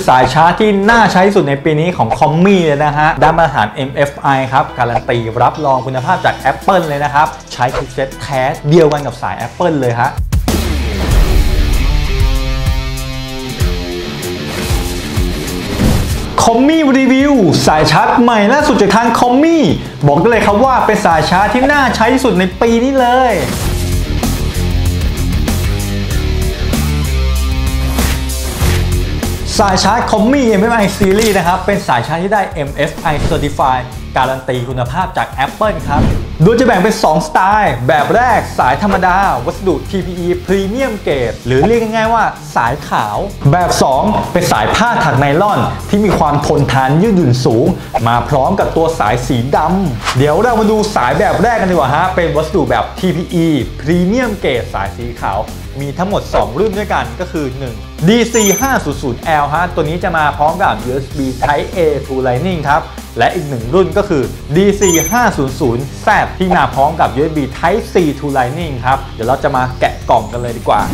สายชาร์จที่น่าใช้สุดในปีนี้ของคอมมี่เลยนะฮะได้มาตรฐาน MFI ครับการันตีรับรองคุณภาพจาก Apple เลยนะครับใช้ชิปเซ็ตแท้เดียวกันกับสาย Apple เลยฮะคอมมี่รีวิวสายชาร์จใหม่ล่าสุดจากทางคอมมี่บอกได้เลยครับว่าเป็นสายชาร์จที่น่าใช้ที่สุดในปีนี้เลยสายชาร์จคอมมี่ MFI Series นะครับเป็นสายชาร์จที่ได้ MFI Certified การันตีคุณภาพจาก Apple ครับโดยจะแบ่งเป็น2สไตล์แบบแรกสายธรรมดาวัสดุ TPE Premium Grade หรือเรียกง่ายๆว่าสายขาวแบบ2เป็นสายผ้าถักไนลอนที่มีความทนทานยืดหยุ่นสูงมาพร้อมกับตัวสายสีดำเดี๋ยวเรามาดูสายแบบแรกกันดีกว่าฮะเป็นวัสดุแบบ TPE Premium Grade สายสีขาวมีทั้งหมด2รุ่นด้วยกันก็คือ1 DC500L ฮะตัวนี้จะมาพร้อมกับ USB Type A to Lightning ครับและอีก1รุ่นก็คือ DC500Z ที่มาพร้อมกับ USB Type C to Lightning ครับเดี๋ยวเราจะมาแกะกล่องกันเลยดีกว่า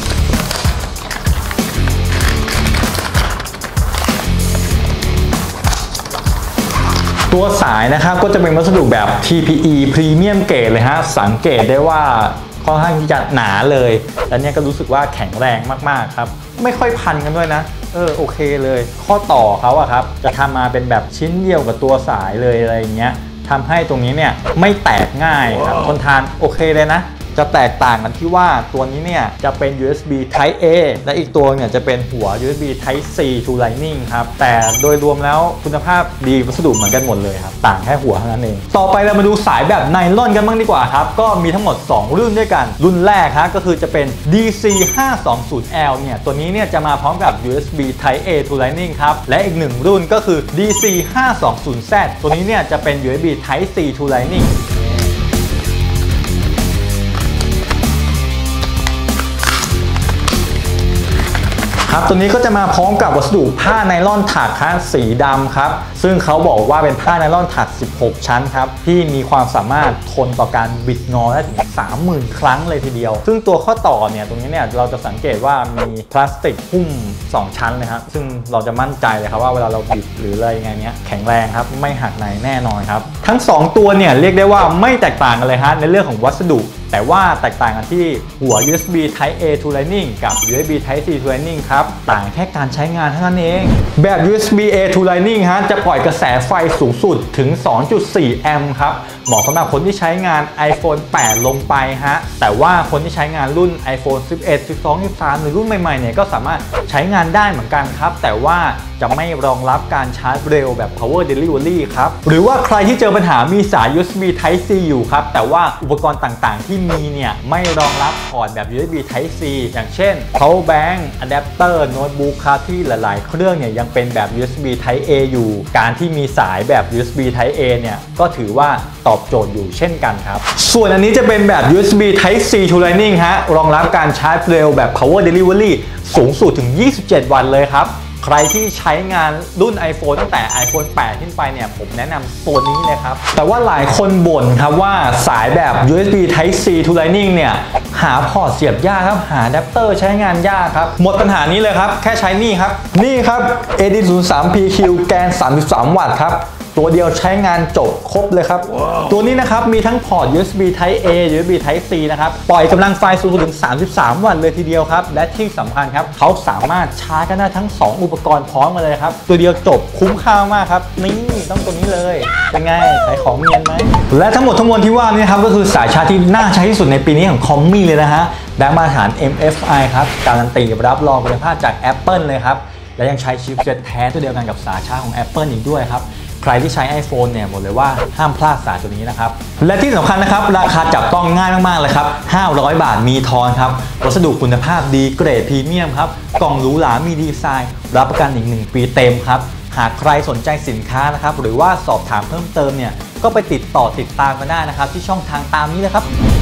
ตัวสายนะครับก็จะเป็นวัสดุแบบ TPE Premium Grade เลยฮะสังเกตได้ว่าค่อนข้างที่จะหนาเลยและเนี่ยก็รู้สึกว่าแข็งแรงมากๆครับไม่ค่อยพันกันด้วยนะโอเคเลยข้อต่อเขาอะครับจะทำมาเป็นแบบชิ้นเดียวกับตัวสายเลยอะไรอย่างเงี้ยทำให้ตรงนี้เนี่ยไม่แตกง่ายครับทนทานโอเคเลยนะจะแตกต่างกันที่ว่าตัวนี้เนี่ยจะเป็น USB Type A และอีกตัวเนี่ยจะเป็นหัว USB Type C to Lightning ครับแต่โดยรวมแล้วคุณภาพดีวัสดุเหมือนกันหมดเลยครับต่างแค่หัวเท่านั้นเองต่อไปเรามาดูสายแบบไนลอนกันบ้างดีกว่าครับก็มีทั้งหมด2รุ่นด้วยกันรุ่นแรกครับก็คือจะเป็น DC520L เนี่ยตัวนี้เนี่ยจะมาพร้อมกับ USB Type A to Lightning ครับและอีก1รุ่นก็คือ DC520Z ตัวนี้เนี่ยจะเป็น USB Type C to Lightningครับตัวนี้ก็จะมาพร้อมกับวัสดุผ้าไนลอนถักสีดำครับซึ่งเขาบอกว่าเป็นผ้าไนลอนถัก16ชั้นครับที่มีความสามารถทนต่อการบิดงอได้ถึง 30,000 ครั้งเลยทีเดียวซึ่งตัวข้อต่อเนี่ยตรงนี้เนี่ยเราจะสังเกตว่ามีพลาสติกหุ้ม2ชั้นเลยครับซึ่งเราจะมั่นใจเลยครับว่าเวลาเราบิดหรืออะไรยังไงเนี้ยแข็งแรงครับไม่หักในแน่นอนครับทั้ง2ตัวเนี่ยเรียกได้ว่าไม่แตกต่างกันเลยฮะในเรื่องของวัสดุแต่ว่าแตกต่างกันที่หัว USB Type A to Lightning กับ USB Type C to Lightning ครับต่างแค่การใช้งานเท่านั้นเองแบบ USB A to Lightning ฮะจะปล่อยกระแสไฟสูงสุดถึง 2.4 แอมป์ครับเหมาะสำหรับคนที่ใช้งาน iPhone 8 ลงไปฮะแต่ว่าคนที่ใช้งานรุ่น iPhone 11 12 13 หรือรุ่นใหม่ๆเนี่ยก็สามารถใช้งานได้เหมือนกันครับแต่ว่าจะไม่รองรับการชาร์จเร็วแบบ Power Delivery ครับหรือว่าใครที่เจอปัญหามีสาย USB Type C อยู่ครับแต่ว่าอุปกรณ์ต่างๆที่มีเนี่ยไม่รองรับพอร์ตแบบ USB Type C อย่างเช่น Power Bank Adapter โน้ตบุ๊กครับที่หลายๆเครื่องเนี่ยยังเป็นแบบ USB Type A อยู่การที่มีสายแบบ USB Type A เนี่ยก็ถือว่าตอบโจทย์อยู่เช่นกันครับส่วนอันนี้จะเป็นแบบ USB Type C to Lightning ฮะรองรับการชาร์จเร็วแบบ Power Delivery สูงสุดถึง 27 วันเลยครับใครที่ใช้งานรุ่น iPhone ตั้งแต่ iPhone 8 ขึ้นไปเนี่ยผมแนะนำตัวนี้เลยครับแต่ว่าหลายคนบ่นครับว่าสายแบบ USB Type C to Lightning เนี่ยหาพอร์ตเสียบยากครับหาอะแดปเตอร์ใช้งานยากครับหมดปัญหานี้เลยครับแค่ใช้นี่ครับAD03PQ แกน33 วัตต์ครับตัวเดียวใช้งานจบครบเลยครับ ตัวนี้นะครับมีทั้งพอร์ต USB Type A USB Type C นะครับปล่อยกำลังไฟสูงถึง33 วัตต์เลยทีเดียวครับและที่สำคัญครับเขาสามารถชาร์จกันได้ทั้ง2อุปกรณ์พร้อมกันเลยครับตัวเดียวจบคุ้มค่ามากครับนี่ต้องตัวนี้เลยเป็นไงขายของเนียนไหมและทั้งหมดทั้งมวลที่ว่านี่ครับก็คือสายชาร์จที่น่าใช้ที่สุดในปีนี้ของคอมมี่เลยนะฮะได้มาตรฐาน MFI ครับการันตีรับรองคุณภาพจาก Apple เลยครับและยังใช้ชิปเซ็ตแท้ตัวเดียวกันกับสายชาร์จของ Apple อีกด้วยครับใครที่ใช้ iPhone เนี่ยบอกเลยว่าห้ามพลาดสายตัวนี้นะครับและที่สำคัญนะครับราคาจับต้องง่ายมากๆเลยครับ500 บาทมีทอนครับวัสดุคุณภาพดีเกรดพรีเมียมครับกล่องหรูหรามีดีไซน์รับประกันอีก1 ปีเต็มครับหากใครสนใจสินค้านะครับหรือว่าสอบถามเพิ่มเติมเนี่ยก็ไปติดตามกันได้นะครับที่ช่องทางตามนี้เลยครับ